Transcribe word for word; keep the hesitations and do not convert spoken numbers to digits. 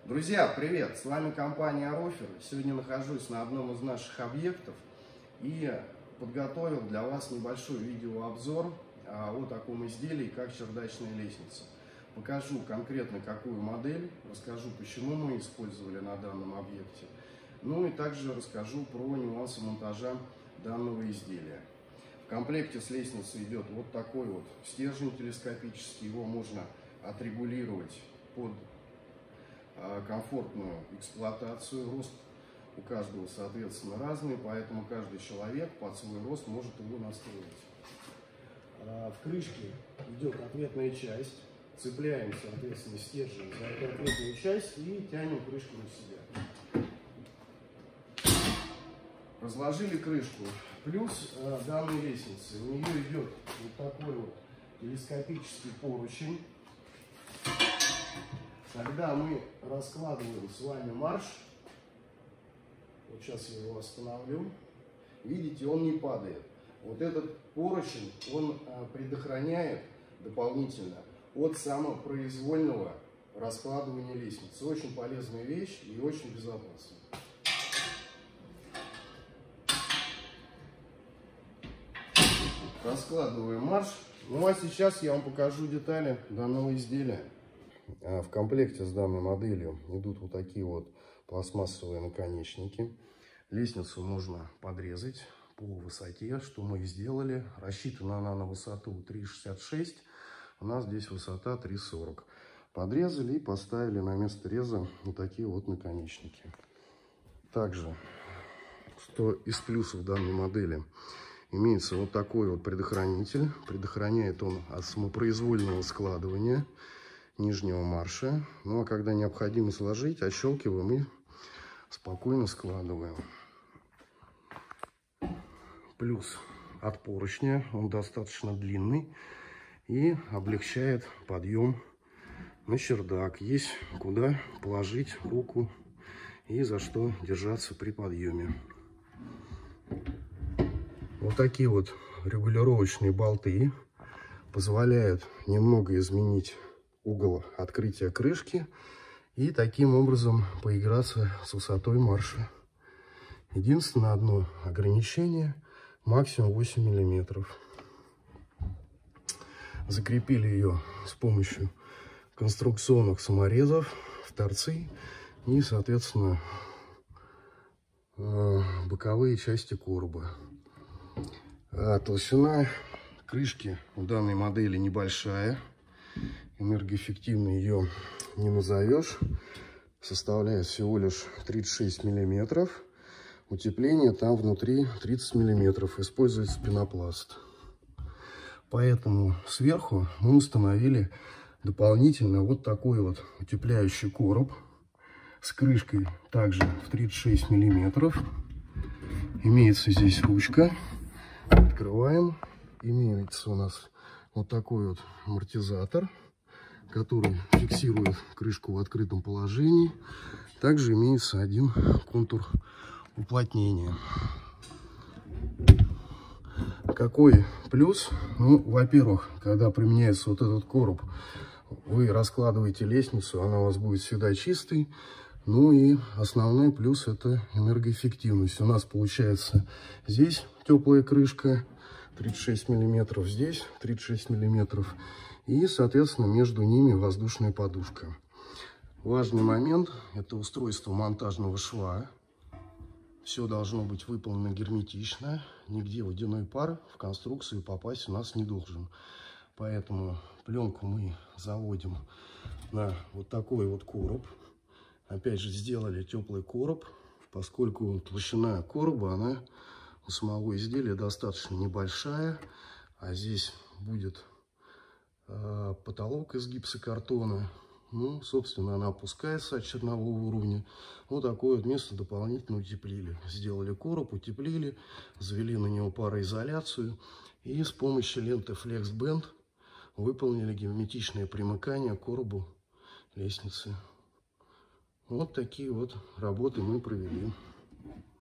Друзья, привет! С вами компания Рофер. Сегодня нахожусь на одном из наших объектов и подготовил для вас небольшой видеообзор о таком изделии, как чердачная лестница. Покажу конкретно какую модель, расскажу, почему мы использовали на данном объекте. Ну и также расскажу про нюансы монтажа данного изделия. В комплекте с лестницей идет вот такой вот стержень телескопический. Его можно отрегулировать под комфортную эксплуатацию. Рост у каждого, соответственно, разный, поэтому каждый человек под свой рост может его настроить. В крышке идет ответная часть. Цепляем, соответственно, стержень за эту ответную часть и тянем крышку на себя. Разложили крышку. Плюс данной лестницы. У нее идет вот такой вот телескопический поручень. Когда мы раскладываем с вами марш, вот сейчас я его остановлю, видите, он не падает. Вот этот поручень, он предохраняет дополнительно от самопроизвольного раскладывания лестницы. Очень полезная вещь и очень безопасная. Раскладываем марш. Ну а сейчас я вам покажу детали данного изделия. В комплекте с данной моделью идут вот такие вот пластмассовые наконечники. Лестницу можно подрезать по высоте, что мы и сделали. Рассчитана она на высоту три шестьдесят шесть, у нас здесь высота три сорок. Подрезали и поставили на место реза вот такие вот наконечники. Также, что из плюсов данной модели, имеется вот такой вот предохранитель. Предохраняет он от самопроизвольного складывания нижнего марша. Ну а когда необходимо сложить, отщелкиваем и спокойно складываем. Плюс от поручня, он достаточно длинный и облегчает подъем на чердак. Есть куда положить руку и за что держаться при подъеме. Вот такие вот регулировочные болты позволяют немного изменить угол открытия крышки и таким образом поиграться с высотой марша. Единственное одно ограничение, максимум восемь миллиметров. Закрепили ее с помощью конструкционных саморезов в торцы и, соответственно, боковые части короба. Толщина крышки у данной модели небольшая. Энергоэффективно ее не назовешь. Составляет всего лишь тридцать шесть миллиметров. Утепление там внутри тридцать миллиметров. Используется пенопласт. Поэтому сверху мы установили дополнительно вот такой вот утепляющий короб с крышкой также в тридцать шесть миллиметров. Имеется здесь ручка. Открываем. Имеется у нас вот такой вот амортизатор, который фиксирует крышку в открытом положении. Также имеется один контур уплотнения. Какой плюс? Ну, во-первых, когда применяется вот этот короб, вы раскладываете лестницу, она у вас будет всегда чистой. Ну и основной плюс — это энергоэффективность. У нас получается здесь теплая крышка тридцать шесть миллиметров, здесь тридцать шесть миллиметров. И, соответственно, между ними воздушная подушка. Важный момент — это устройство монтажного шва. Все должно быть выполнено герметично. Нигде водяной пар в конструкцию попасть у нас не должен. Поэтому пленку мы заводим на вот такой вот короб. Опять же, сделали теплый короб, поскольку толщина короба, она у самого изделия достаточно небольшая. А здесь будет потолок из гипсокартона. Ну, собственно, она опускается от чернового уровня. Вот такое вот место дополнительно утеплили. Сделали короб, утеплили, завели на него пароизоляцию. И с помощью ленты Flex Band выполнили герметичное примыкание к коробу лестницы. Вот такие вот работы мы провели.